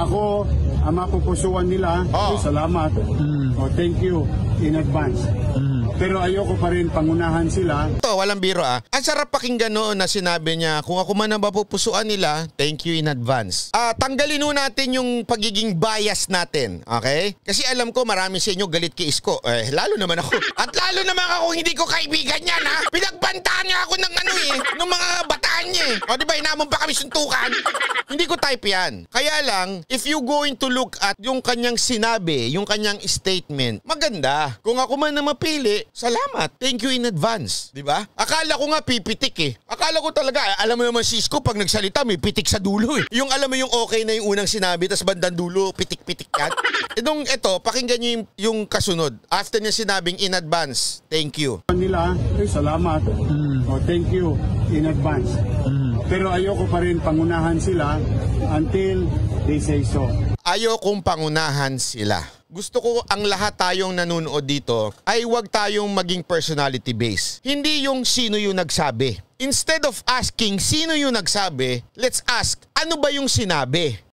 ako, ang mapupusuan nila, salamat. Thank you in advance. Pero ayoko pa rin pangunahan sila. Ito, walang biro Ang sarap pakinggan noon na sinabi niya, kung ako man ang mapupusuan nila, thank you in advance. Tanggalin nun natin yung pagiging bias natin, okay? Kasi alam ko marami sa inyo galit kay Isko. Lalo naman ako. At lalo naman ako hindi ko kaibigan yan Pinagbantaan niya ako ng ng mga bataan niya O diba, inamon pa kami suntukan. Hindi ko type yan. Kaya lang, if you going to look at yung kanyang sinabi, yung kanyang statement, maganda. Kung ako man na mapili, salamat. Thank you in advance. Diba? Akala ko nga pipitik Akala ko talaga, alam mo naman si Isko, pag nagsalita, may pitik sa dulo Yung alam mo yung okay na yung unang sinabi, tas bandang dulo, pitik-pitik yan. Ito, pakinggan nyo yung kasunod. After niya sinabing in advance, thank you. Nila, salamat. Thank you in advance. Pero ayoko pa rin pangunahan sila until they say so. Ayokong pangunahan sila. Gusto ko ang lahat tayong nanonood dito ay huwag tayong maging personality based. Hindi yung sino yung nagsabi. Instead of asking sino yung nagsabi, let's ask ano ba yung sinabi.